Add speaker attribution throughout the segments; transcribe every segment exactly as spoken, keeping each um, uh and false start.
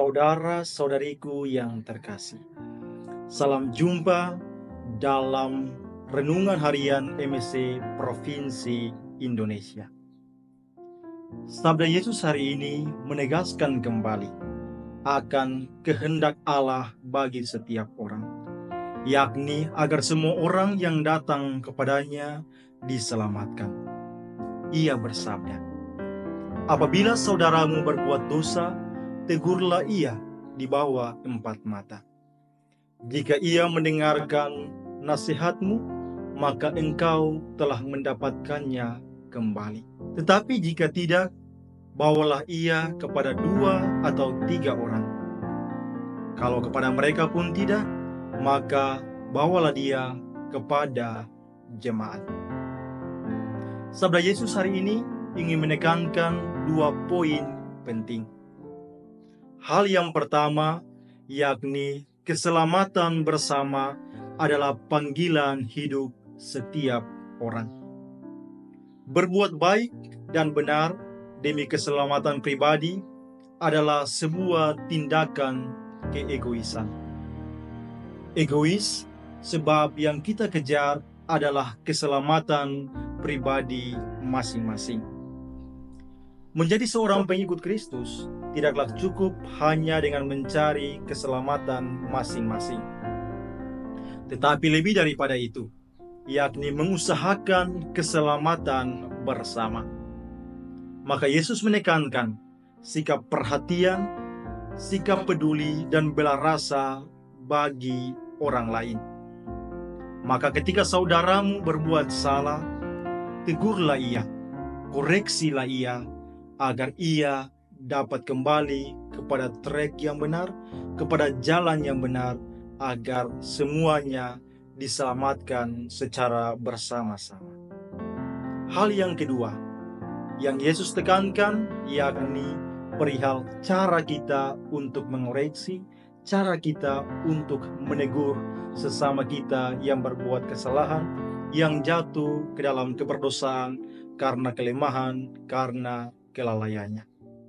Speaker 1: Saudara-saudariku yang terkasih, salam jumpa dalam Renungan Harian M S C Provinsi Indonesia. Sabda Yesus hari ini menegaskan kembali akan kehendak Allah bagi setiap orang, yakni agar semua orang yang datang kepadanya diselamatkan. Ia bersabda, "Apabila saudaramu berbuat dosa, tegurlah ia di bawah empat mata. Jika ia mendengarkan nasihatmu, maka engkau telah mendapatkannya kembali. Tetapi jika tidak, bawalah ia kepada dua atau tiga orang. Kalau kepada mereka pun tidak, maka bawalah dia kepada jemaat." Sabda Yesus hari ini ingin menekankan dua poin penting. Hal yang pertama, yakni keselamatan bersama adalah panggilan hidup setiap orang. Berbuat baik dan benar demi keselamatan pribadi adalah sebuah tindakan keegoisan. Egois sebab yang kita kejar adalah keselamatan pribadi masing-masing. Menjadi seorang pengikut Kristus tidaklah cukup hanya dengan mencari keselamatan masing-masing, tetapi lebih daripada itu, yakni mengusahakan keselamatan bersama. Maka Yesus menekankan sikap perhatian, sikap peduli, dan bela rasa bagi orang lain. Maka ketika saudaramu berbuat salah, tegurlah ia, koreksilah ia, agar ia dapat kembali kepada trek yang benar, kepada jalan yang benar, agar semuanya diselamatkan secara bersama-sama. Hal yang kedua yang Yesus tekankan, yakni perihal cara kita untuk mengoreksi, cara kita untuk menegur sesama kita yang berbuat kesalahan, yang jatuh ke dalam keberdosaan karena kelemahan, karena kelalaiannya.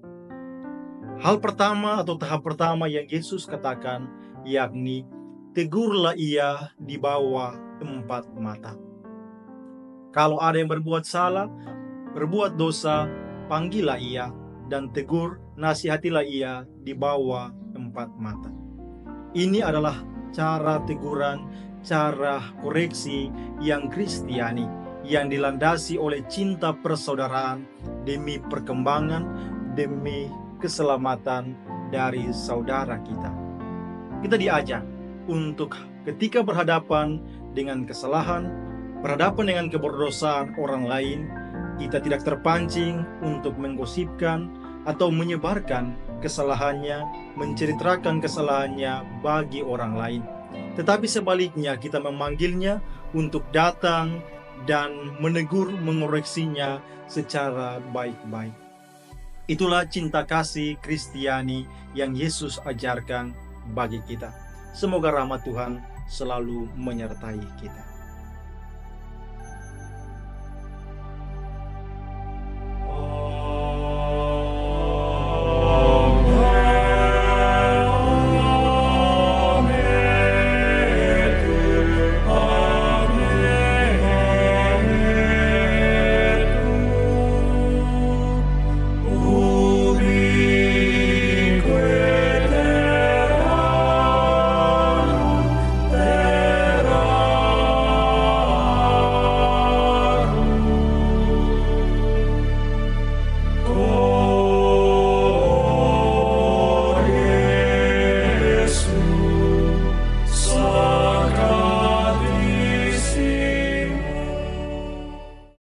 Speaker 1: Hal pertama atau tahap pertama yang Yesus katakan, yakni tegurlah ia di bawah empat mata. Kalau ada yang berbuat salah, berbuat dosa, panggillah ia dan tegur, nasihatilah ia di bawah empat mata. Ini adalah cara teguran, cara koreksi yang Kristiani, yang dilandasi oleh cinta persaudaraan demi perkembangan, demi keselamatan dari saudara kita. Kita diajak untuk ketika berhadapan dengan kesalahan, berhadapan dengan keberdosaan orang lain, kita tidak terpancing untuk menggosipkan atau menyebarkan kesalahannya, menceritakan kesalahannya bagi orang lain. Tetapi sebaliknya kita memanggilnya untuk datang dan menegur, mengoreksinya secara baik-baik. Itulah cinta kasih Kristiani yang Yesus ajarkan bagi kita. Semoga rahmat Tuhan selalu menyertai kita.